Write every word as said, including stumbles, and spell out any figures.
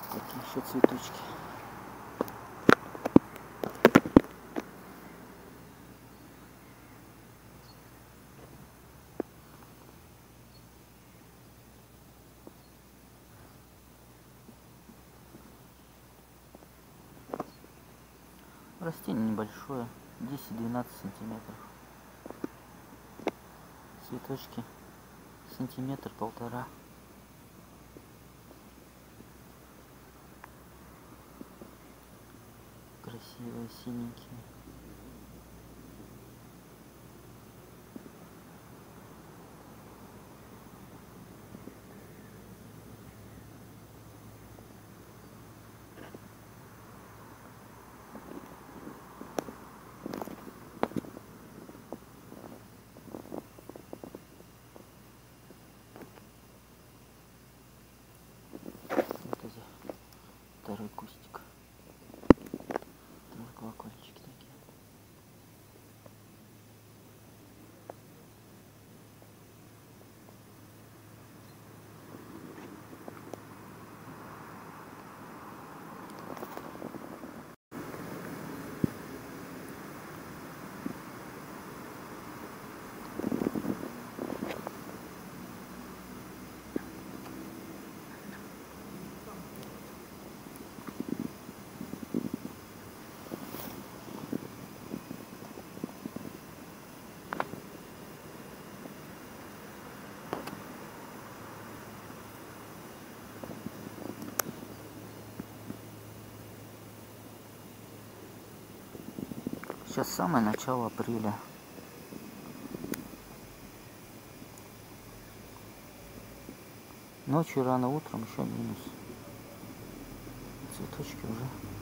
Такие еще цветочки. Растение небольшое, десять-двенадцать сантиметров. Цветочки сантиметр-полтора. Красивые, синенькие. Второй кустик. Тоже колокольчики такие. Сейчас самое начало апреля. Ночью рано, утром еще минус. Цветочки уже